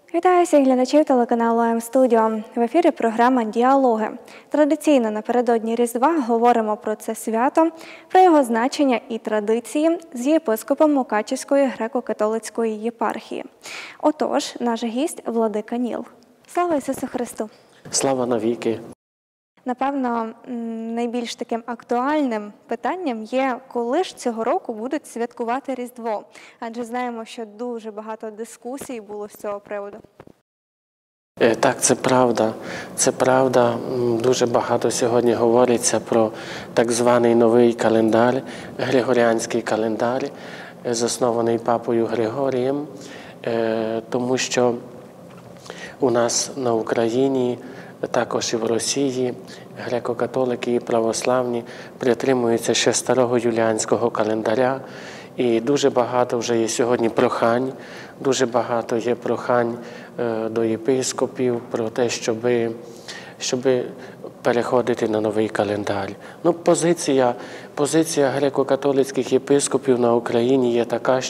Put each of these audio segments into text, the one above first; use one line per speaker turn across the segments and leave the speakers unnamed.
Вітаю всіх глядачів телеканалу М-студіо. В ефірі програма «Діалоги». Традиційно напередодні Різдва говоримо про це свято, про його значення і традиції з єпископом Мукачівської греко-католицької єпархії. Отож, наш гість – владика Ніл. Слава Ісусу Христу!
Слава навіки!
Напевно, найбільш таким актуальним питанням є, коли ж цього року будуть святкувати Різдво. Адже знаємо, що дуже багато дискусій було з цього приводу.
Так, це правда. Це правда. Дуже багато сьогодні говориться про так званий новий календар, Григоріанський календар, заснований папою Григорієм, тому що у нас на Україні, також і в Росії, греко-католики і православні притримуються ще старого юліанського календаря. І дуже багато вже є сьогодні прохань, дуже багато є прохань до єпископів про те, щоб переходити на новий календар. Ну, позиція греко-католицьких єпископів на Україні є така,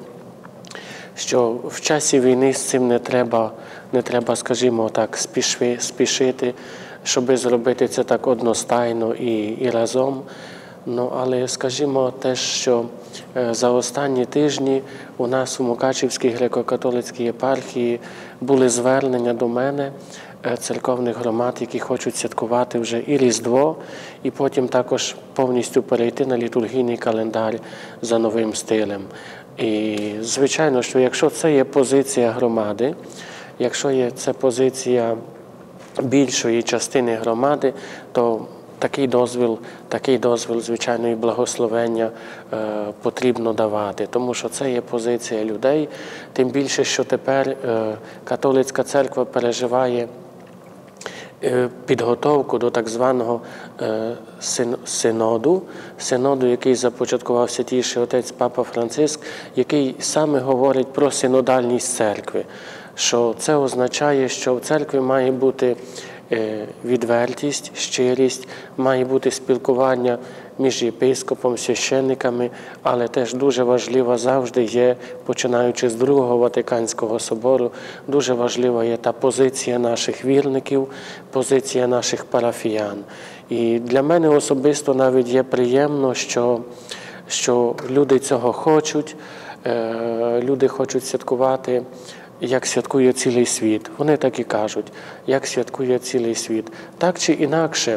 що в часі війни з цим не треба, скажімо так, спішити, щоб зробити це так одностайно і разом. Ну, але скажімо теж, що за останні тижні у нас у Мукачівській греко-католицькій єпархії були звернення до мене церковних громад, які хочуть святкувати вже і Різдво, і потім також повністю перейти на літургійний календар за новим стилем. І, звичайно, що якщо це є позиція громади, якщо є це позиція більшої частини громади, то такий дозвіл, звичайно, і благословення потрібно давати, тому що це є позиція людей, тим більше, що тепер католицька церква переживає підготовку до так званого синоду, який започаткував святійший отець Папа Франциск, який саме говорить про синодальність церкви, що це означає, що в церкві має бути відвертість, щирість, має бути спілкування між єпископом, священниками, але теж дуже важливо завжди є, починаючи з Другого Ватиканського собору, дуже важлива є та позиція наших вірників, позиція наших парафіян. І для мене особисто навіть є приємно, що люди цього хочуть, люди хочуть святкувати, як святкує цілий світ. Вони так і кажуть, як святкує цілий світ. Так чи інакше,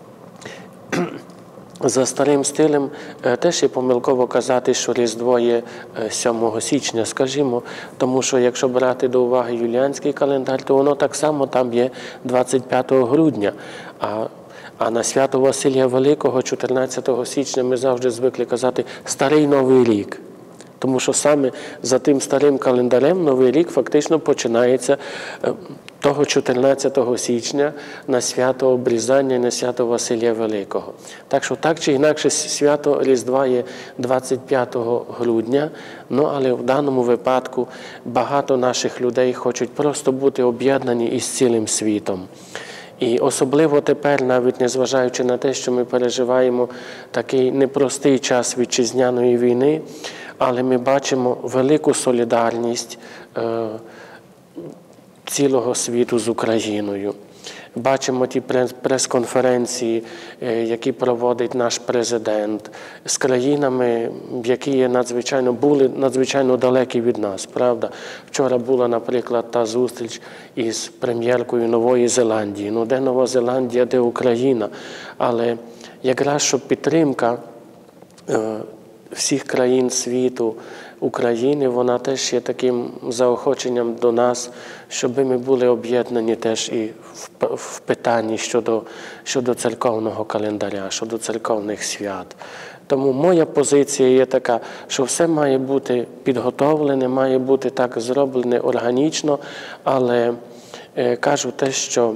за старим стилем теж є помилково казати, що Різдво є 7 січня, скажімо, тому що якщо брати до уваги юліанський календар, то воно так само там є 25 грудня. А на свято Василія Великого, 14 січня, ми завжди звикли казати «Старий Новий рік». Тому що саме за тим старим календарем Новий рік фактично починається того 14 січня на свято Обрізання, на свято Василія Великого. Так що так чи інакше свято Різдва є 25 грудня, але в даному випадку багато наших людей хочуть просто бути об'єднані із цілим світом. І особливо тепер, навіть незважаючи на те, що ми переживаємо такий непростий час вітчизняної війни, але ми бачимо велику солідарність цілого світу з Україною. Бачимо ті прес-конференції, які проводить наш президент, з країнами, які були надзвичайно далекі від нас, правда? Вчора була, наприклад, та зустріч із прем'єркою Нової Зеландії. Ну, де Нова Зеландія, де Україна? Але якраз, щоб підтримка всіх країн світу, України, вона теж є таким заохоченням до нас, щоб ми були об'єднані теж і в питанні щодо церковного календаря, щодо церковних свят. Тому моя позиція є така, що все має бути підготовлене, має бути так зроблене органічно, але кажу те, що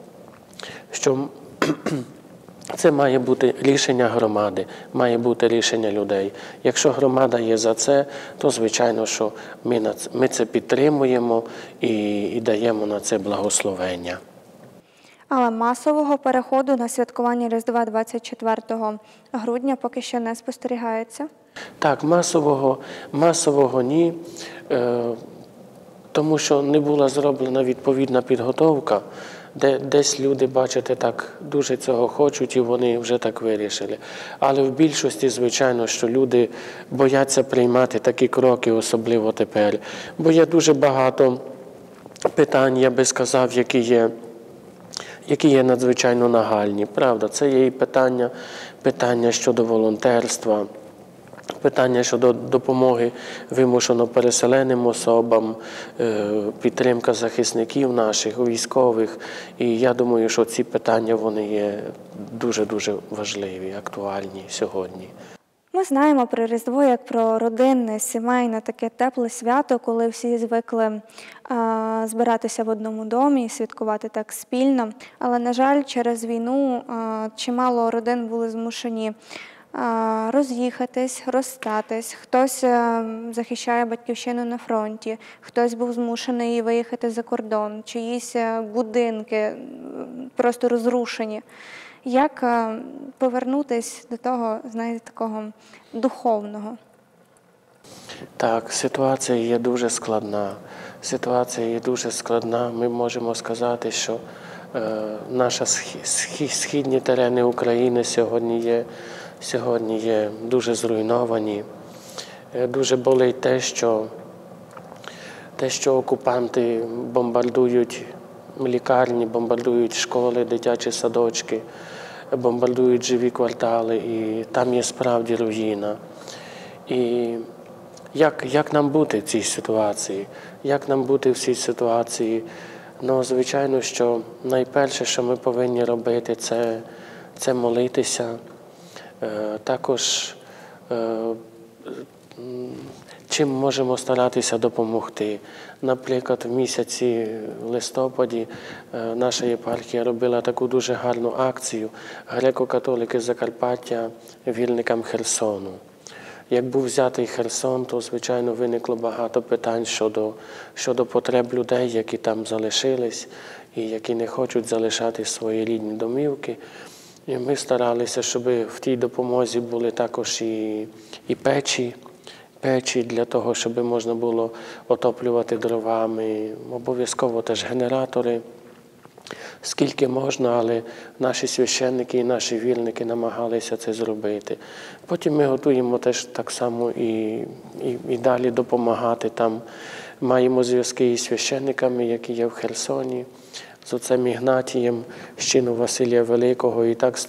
це має бути рішення громади, має бути рішення людей. Якщо громада є за це, то звичайно, що ми це підтримуємо і даємо на це благословення.
Але масового переходу на святкування Різдва 24 грудня поки що не спостерігається?
Так, масового ні. тому що не була зроблена відповідна підготовка, де десь люди, бачите, так дуже цього хочуть і вони вже так вирішили. Але в більшості, звичайно, що люди бояться приймати такі кроки, особливо тепер. Бо є дуже багато питань, я би сказав, які є надзвичайно нагальні. Правда, це є і питання щодо волонтерства, питання щодо допомоги вимушено переселеним особам, підтримка захисників наших, військових. І я думаю, що ці питання, вони є дуже-дуже важливі, актуальні сьогодні.
Ми знаємо про Різдво як про родинне, сімейне, таке тепле свято, коли всі звикли збиратися в одному домі і святкувати так спільно. Але, на жаль, через війну чимало родин були змушені роз'їхатись, розстатись. Хтось захищає батьківщину на фронті, хтось був змушений виїхати за кордон, чиїсь будинки просто розрушені. Як повернутися до того, знаєте, такого духовного?
Так, ситуація є дуже складна. Ситуація є дуже складна. Ми можемо сказати, що наші східні терени України сьогодні є дуже зруйновані. Дуже болить те, що окупанти бомбардують лікарні, бомбардують школи, дитячі садочки, бомбардують живі квартали, і там є справді руїна. І як нам бути в цій ситуації? Як нам бути в цій ситуації? Ну, звичайно, що найперше, що ми повинні робити, це молитися. Також чим можемо старатися допомогти. Наприклад, в місяці листопаді наша єпархія робила таку дуже гарну акцію «Греко-католики Закарпаття вільникам Херсону». Як був взятий Херсон, то, звичайно, виникло багато питань щодо потреб людей, які там залишились і які не хочуть залишати свої рідні домівки. І ми старалися, щоб в тій допомозі були також і печі для того, щоб можна було отоплювати дровами, обов'язково теж генератори, скільки можна, але наші священники і наші вірники намагалися це зробити. Потім ми готуємо теж так само і далі допомагати там. Маємо зв'язки із священниками, які є в Херсоні, з отцем Ігнатієм, з чину Василія Великого, і так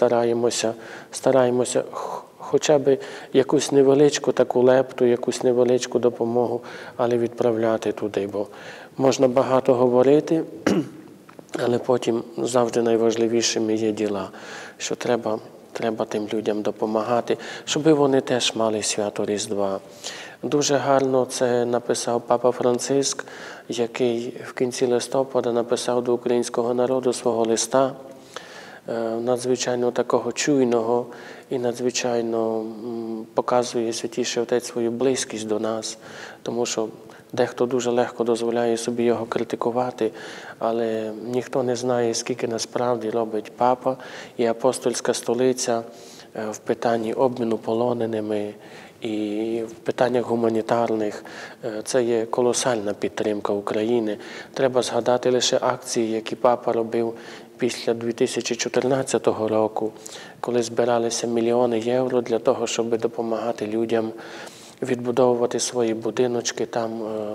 стараємося хоча б якусь невеличку таку лепту, якусь невеличку допомогу, але відправляти туди, бо можна багато говорити, але потім завжди найважливішими є діла, що треба тим людям допомагати, щоб вони теж мали свято Різдва. Дуже гарно це написав Папа Франциск, який в кінці листопада написав до українського народу свого листа, надзвичайно такого чуйного і надзвичайно показує Святіший Отець свою близькість до нас, тому що дехто дуже легко дозволяє собі його критикувати, але ніхто не знає, скільки насправді робить Папа і Апостольська столиця в питанні обміну полоненими і в питаннях гуманітарних. Це є колосальна підтримка України. Треба згадати лише акції, які Папа робив після 2014 року, коли збиралися мільйони євро для того, щоб допомагати людям відбудовувати свої будиночки там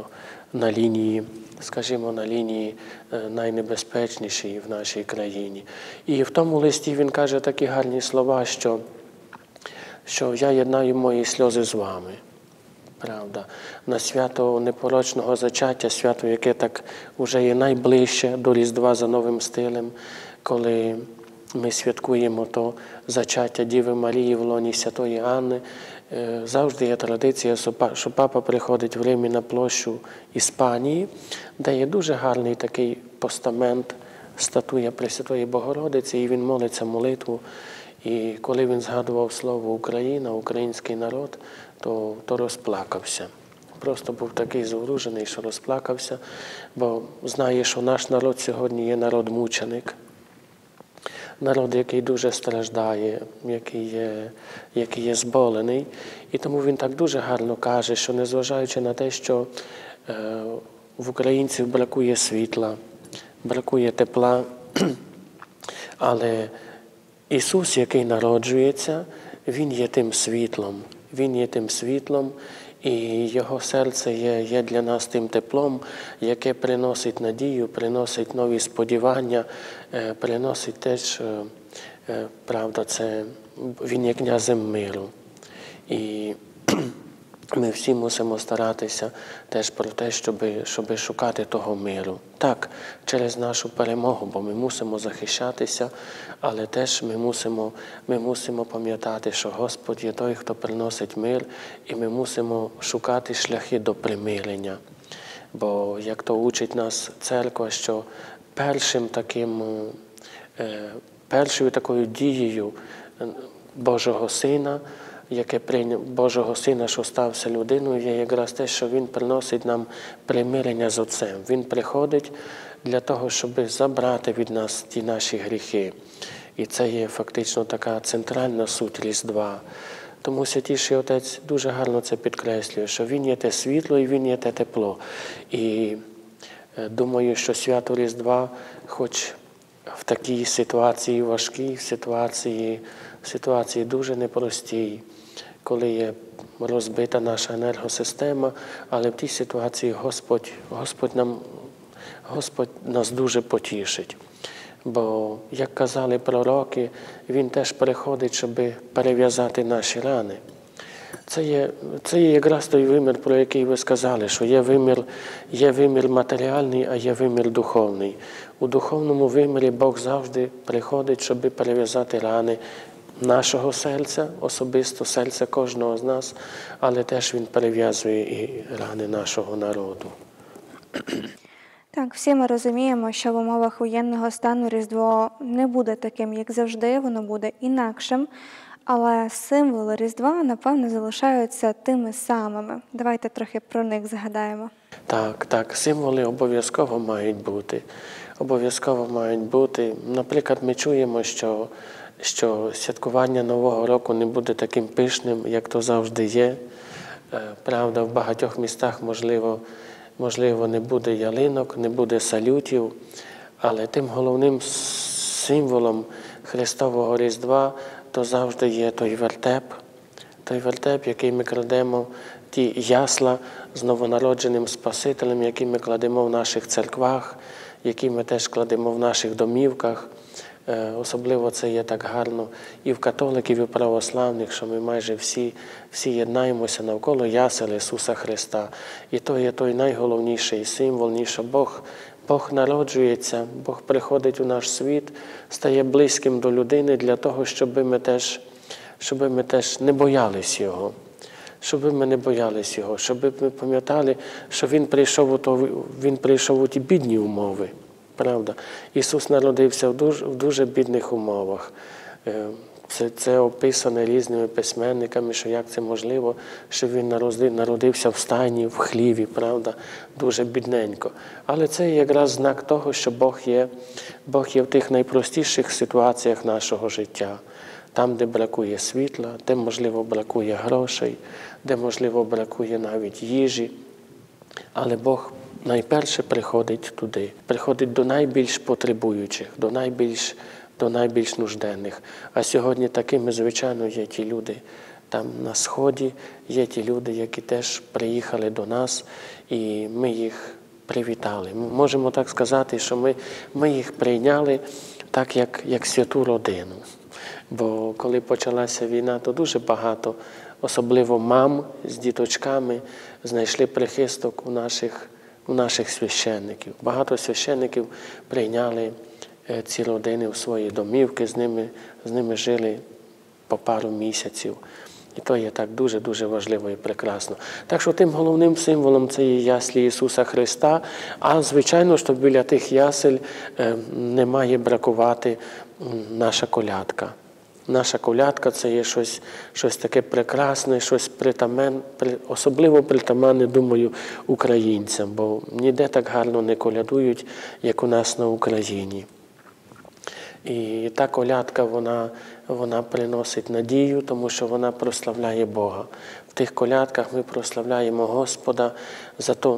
на лінії, скажімо, на лінії найнебезпечнішій в нашій країні. І в тому листі він каже такі гарні слова, що я єднаю мої сльози з вами. Правда. На свято непорочного зачаття, свято, яке так уже є найближче до Різдва за новим стилем, коли ми святкуємо то зачаття Діви Марії в лоні Святої Анни, завжди є традиція, що Папа приходить в Римі на площу Іспанії, де є дуже гарний такий постамент, статуя Пресвятої Богородиці, і він молиться молитву. І коли він згадував слово «Україна», «український народ», то розплакався. Просто був такий зворушений, що розплакався, бо знає, що наш народ сьогодні є народ-мученик. Народ, який дуже страждає, який є зболений. І тому він так дуже гарно каже, що незважаючи на те, що в українців бракує світла, бракує тепла, але Ісус, який народжується, Він є тим світлом. Він є тим світлом, і Його серце є для нас тим теплом, яке приносить надію, приносить нові сподівання, приносить теж, правда, Він є князем миру. І ми всі мусимо старатися теж про те, щоб шукати того миру. Так, через нашу перемогу, бо ми мусимо захищатися, але теж ми мусимо пам'ятати, що Господь є той, хто приносить мир, і ми мусимо шукати шляхи до примирення. Бо, як то учить нас церква, що першою такою дією Божого Сина, Божого Сина, що стався людиною, є якраз те, що Він приносить нам примирення з Отцем. Він приходить для того, щоб забрати від нас ті наші гріхи. І це є фактично така центральна суть Різдва. Тому Святіший Отець дуже гарно це підкреслює, що Він є те світло і Він є те тепло. І думаю, що свято Різдва, хоч в такій ситуації важкій, в ситуації дуже непростій, коли є розбита наша енергосистема, але в тій ситуації Господь нас дуже потішить. Бо, як казали пророки, Він теж приходить, щоб перев'язати наші рани. Це є якраз той вимір, про який ви сказали, що є вимір матеріальний, а є вимір духовний. У духовному вимірі Бог завжди приходить, щоб перев'язати рани нашого серця, особисто серця кожного з нас, але теж Він перев'язує і рани нашого народу.
Так, всі ми розуміємо, що в умовах воєнного стану Різдво не буде таким, як завжди, воно буде інакшим, але символи Різдва, напевно, залишаються тими самими. Давайте трохи про них згадаємо.
Так, символи обов'язково мають бути. Обов'язково мають бути. Наприклад, ми чуємо, що святкування Нового року не буде таким пишним, як то завжди є. Правда, в багатьох містах, можливо, не буде ялинок, не буде салютів, але тим головним символом Христового Різдва то завжди є той вертеп, який ми кладемо, ті ясла з новонародженим Спасителем, які ми кладемо в наших церквах, які ми теж кладемо в наших домівках. Особливо це є так гарно і в католиків, і в православних, що ми майже всі єднаємося навколо ясел Ісуса Христа. І то є той найголовніший символ, що Бог народжується, Бог приходить у наш світ, стає близьким до людини для того, щоб ми теж не боялись Його. Щоб ми пам'ятали, що Він прийшов у ті бідні умови. Правда? Ісус народився в дуже бідних умовах. Це описано різними письменниками, що як це можливо, що Він народився в стайні, в хліві, правда? Дуже бідненько. Але це якраз знак того, що Бог є в тих найпростіших ситуаціях нашого життя. Там, де бракує світла, де, можливо, бракує грошей, де, можливо, бракує навіть їжі. Але Бог найперше приходить туди, приходить до найбільш потребуючих, до найбільш нужденних. А сьогодні такими, звичайно, є ті люди там на Сході, є ті люди, які теж приїхали до нас, і ми їх привітали. Ми можемо так сказати, що ми їх прийняли так, як святу родину. Бо коли почалася війна, то дуже багато, особливо мам з діточками, знайшли прихисток у наших священників. Багато священників прийняли ці родини в свої домівки, з ними жили по пару місяців. І то є так дуже-дуже важливо і прекрасно. Так що тим головним символом це є яслі Ісуса Христа, а звичайно, що біля тих ясель не має бракувати наша колядка. Наша колядка – це є щось таке прекрасне, щось особливо притаманне, думаю, українцям, бо ніде так гарно не колядують, як у нас на Україні. І та колядка, вона приносить надію, тому що вона прославляє Бога. В тих колядках ми прославляємо Господа за то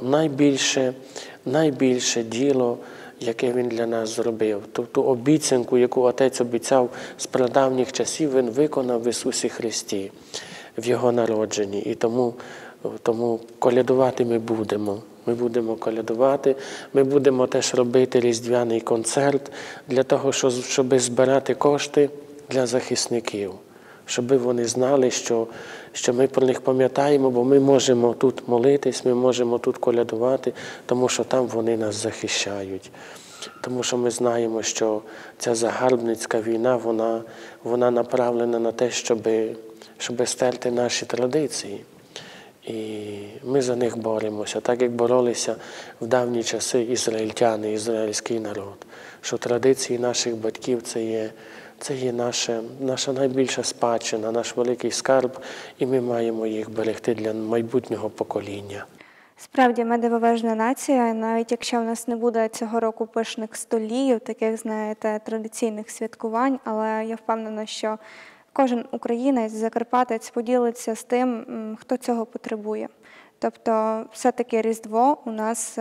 найбільше діло, яке Він для нас зробив. Ту обіцянку, яку Отець обіцяв з прадавніх часів, Він виконав в Ісусі Христі, в Його народженні. І тому колядувати ми будемо. Ми будемо колядувати, ми будемо теж робити різдвяний концерт для того, щоб збирати кошти для захисників. Щоб вони знали, що ми про них пам'ятаємо, бо ми можемо тут молитись, ми можемо тут колядувати, тому що там вони нас захищають. Тому що ми знаємо, що ця загарбницька війна, вона направлена на те, щоб стерти наші традиції. І ми за них боремося, так як боролися в давні часи ізраїльтяни, ізраїльський народ. Що традиції наших батьків – це є наша найбільша спадщина, наш великий скарб, і ми маємо їх берегти для майбутнього покоління.
Справді, ми дивовижна нація, навіть якщо в нас не буде цього року пишних столів, таких, знаєте, традиційних святкувань, але я впевнена, що кожен українець, закарпатець поділиться з тим, хто цього потребує. Тобто, все-таки Різдво у нас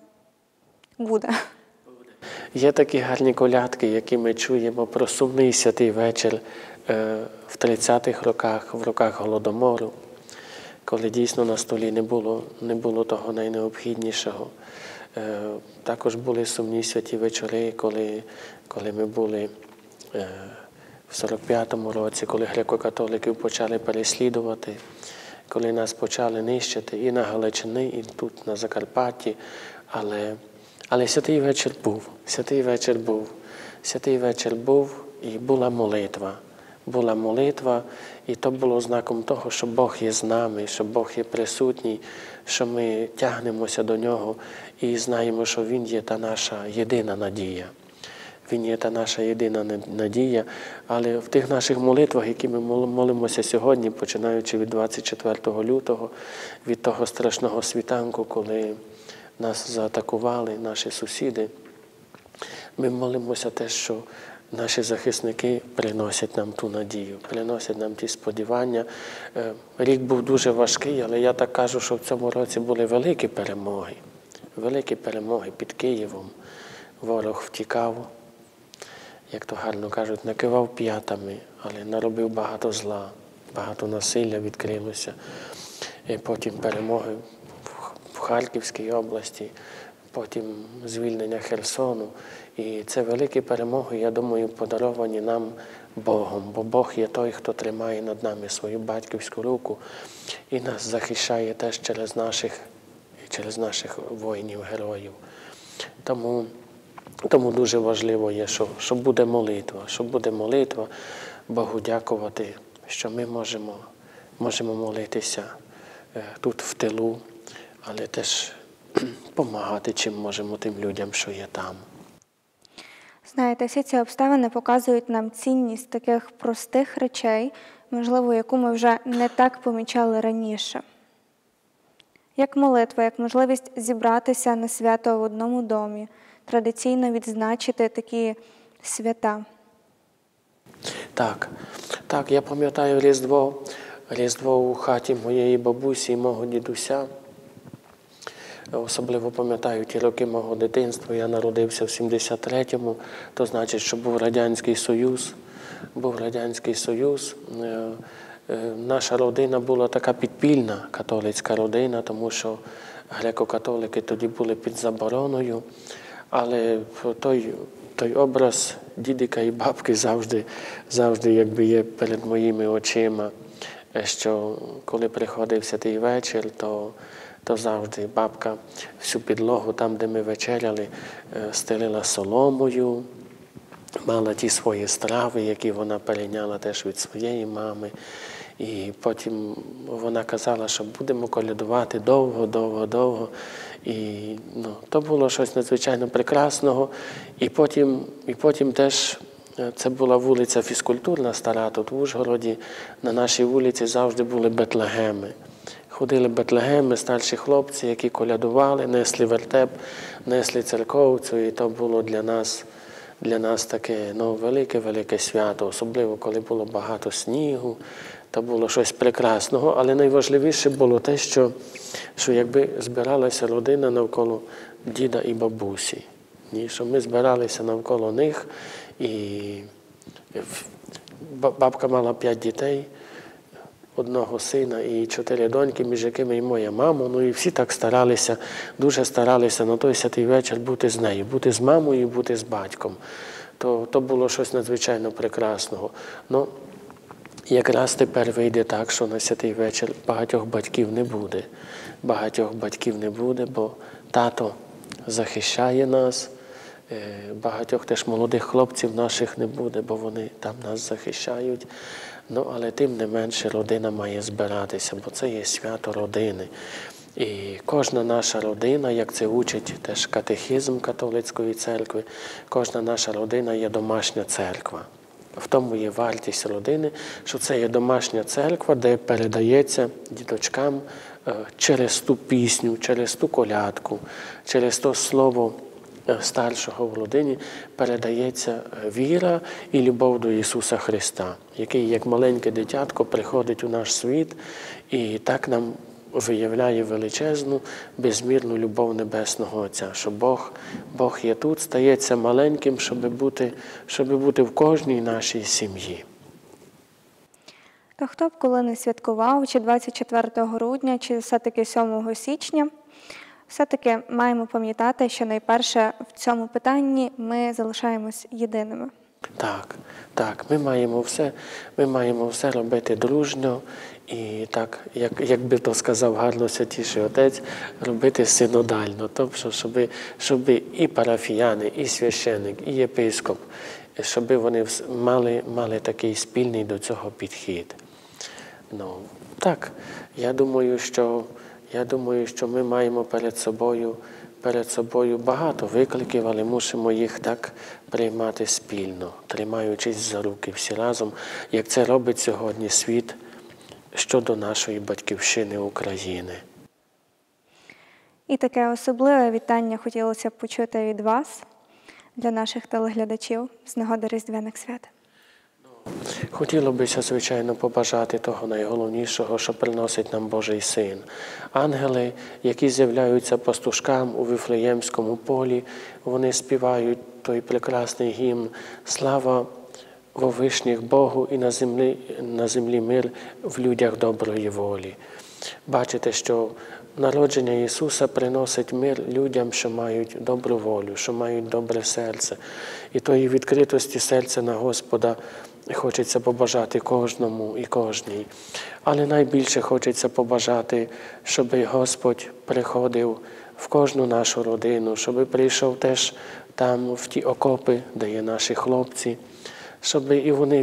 буде.
Є такі гарні колядки, які ми чуємо про сумний святий вечір в 30-х роках, в роках Голодомору, коли дійсно на столі не було того найнеобхіднішого. Також були сумні святі вечори, коли ми були в 45-му році, коли греко-католиків почали переслідувати, коли нас почали нищити і на Галичині, і тут на Закарпатті. Але святий вечір був, святий вечір був і була молитва. Була молитва, і то було знаком того, що Бог є з нами, що Бог є присутній, що ми тягнемося до Нього і знаємо, що Він є та наша єдина надія. Він є та наша єдина надія, але в тих наших молитвах, які ми молимося сьогодні, починаючи від 24 лютого, від того страшного світанку, коли нас заатакували наші сусіди, ми молимося те, що наші захисники приносять нам ту надію, приносять нам ті сподівання. Рік був дуже важкий, але я так кажу, що в цьому році були великі перемоги. Великі перемоги під Києвом. Ворог втікав, як то гарно кажуть, накивав п'ятами, але наробив багато зла, багато насилля відкрилося. І потім перемоги в Харківській області, потім звільнення Херсону. І це великі перемоги, я думаю, подаровані нам Богом, бо Бог є той, хто тримає над нами свою батьківську руку і нас захищає теж через наших воїнів-героїв. Тому дуже важливо є, що буде молитва, Богу дякувати, що ми можемо молитися тут в тилу, але теж допомагати, чим можемо тим людям, що є там.
Знаєте, всі ці обставини показують нам цінність таких простих речей, можливо, яку ми вже не так помічали раніше. Як молитва, як можливість зібратися на свято в одному домі, традиційно відзначити такі свята.
Так, я пам'ятаю Різдво у хаті моєї бабусі і мого дідуся. Особливо пам'ятаю ті роки мого дитинства. Я народився в 73-му, то значить, що був Радянський Союз. Наша родина була така підпільна католицька родина, тому що греко-католики тоді були під забороною. Але той образ дідика і бабки завжди якби є перед моїми очима, що коли приходив святий вечір, то завжди бабка всю підлогу, там, де ми вечеряли, стелила соломою, мала ті свої страви, які вона перейняла теж від своєї мами. І потім вона казала, що будемо колядувати довго. І то було щось надзвичайно прекрасного. І потім теж це була вулиця фізкультурна стара, тут в Ужгороді. На нашій вулиці завжди були бетлегеми. Ходили бетлегеми, старші хлопці, які колядували, несли вертеп, несли церковцю. І то було для нас для нас таке велике свято, особливо коли було багато снігу, та було щось прекрасного. Але найважливіше було те, що якби збиралася родина навколо діда і бабусі. Що ми збиралися навколо них, і бабка мала 5 дітей, одного сина і 4 доньки, між якими і моя мама. І всі так старалися, дуже старалися на той святий вечір бути з нею, бути з мамою, бути з батьком. То було щось надзвичайно прекрасного. Якраз тепер вийде так, що на святий вечір багатьох батьків не буде. Багатьох батьків не буде, бо тато захищає нас. Багатьох теж молодих хлопців наших не буде, бо вони там нас захищають. Але тим не менше родина має збиратися, бо це є свято родини. І кожна наша родина, як це учить теж катехизм католицької церкви, кожна наша родина є домашня церква. В тому є вартість родини, що це є домашня церква, де передається діточкам через ту пісню, через ту колядку, через то слово старшого в родині передається віра і любов до Ісуса Христа, який як маленьке дитятко приходить у наш світ і так нам виявляє величезну, безмірну любов Небесного Отця, що Бог є тут, стається маленьким, щоб бути в кожній нашій сім'ї.
То хто б коли не святкував, чи 24 грудня, чи все-таки 7 січня, все-таки маємо пам'ятати, що найперше в цьому питанні ми залишаємось єдиними.
Так, ми маємо все робити дружньо і так, як би то сказав гарно Святіший Отець, робити синодально. Тобто, щоб і парафіяни, і священик, і єпископ, щоб вони мали такий спільний до цього підхід. Я думаю, що ми маємо перед собою багато викликів, але мусимо їх так приймати спільно, тримаючись за руки всі разом, як це робить сьогодні світ щодо нашої батьківщини України.
І таке особливе вітання хотілося б почути від вас, для наших телеглядачів, з нагоди Різдвяних свят.
Хотілося б, звичайно, побажати того найголовнішого, що приносить нам Божий Син. Ангели, які з'являються пастушкам у Вифлеємському полі, вони співають той прекрасний гімн «Слава во вишніх Богу і на землі мир в людях доброї волі». Бачите, що народження Ісуса приносить мир людям, що мають добру волю, що мають добре серце. І тої відкритості серця на Господа хочеться побажати кожному і кожній. Але найбільше хочеться побажати, щоб Господь приходив в кожну нашу родину, щоб прийшов теж там, в ті окопи, де є наші хлопці, щоб і вони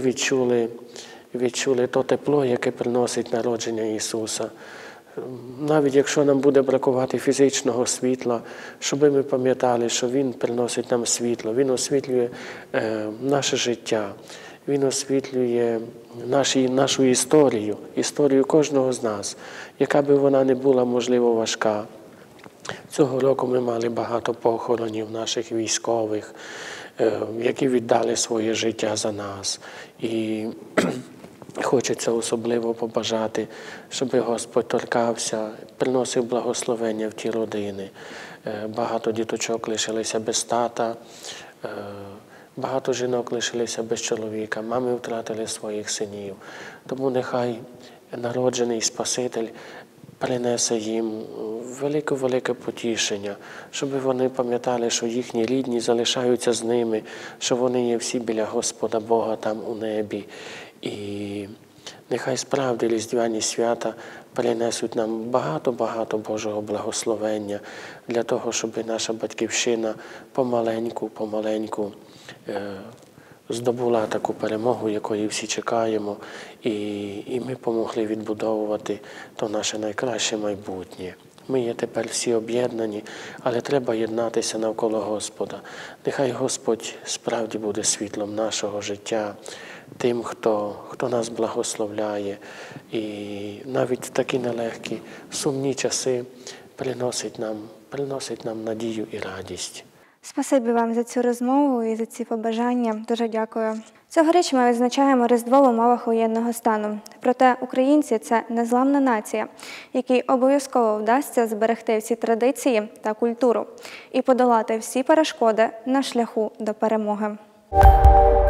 відчули то тепло, яке приносить народження Ісуса. Навіть якщо нам буде бракувати фізичного світла, щоб ми пам'ятали, що Він приносить нам світло, Він освітлює наше життя, Він освітлює нашу історію кожного з нас, яка би вона не була, можливо, важка. Цього року ми мали багато похоронів наших військових, які віддали своє життя за нас. І хочеться особливо побажати, щоб Господь торкався, приносив благословення в ті родини. Багато діточок лишилися без тата, багато жінок лишилися без чоловіка, мами втратили своїх синів. Тому нехай народжений Спаситель принесе їм велике потішення, щоб вони пам'ятали, що їхні рідні залишаються з ними, що вони є всі біля Господа Бога там у небі. І нехай справді різдвяні свята принесуть нам багато Божого благословення для того, щоб наша Батьківщина помаленьку здобула таку перемогу, якої всі чекаємо, і ми помогли відбудовувати то наше найкраще майбутнє. Ми є тепер всі об'єднані, але треба єднатися навколо Господа. Нехай Господь справді буде світлом нашого життя, тим, хто нас благословляє. І навіть в такі нелегкі, сумні часи приносить нам надію і радість.
Спасибі вам за цю розмову і за ці побажання. Дуже дякую. Цьогоріч ми відзначаємо Різдво в умовах воєнного стану. Проте українці – це незламна нація, якій обов'язково вдасться зберегти всі традиції та культуру і подолати всі перешкоди на шляху до перемоги.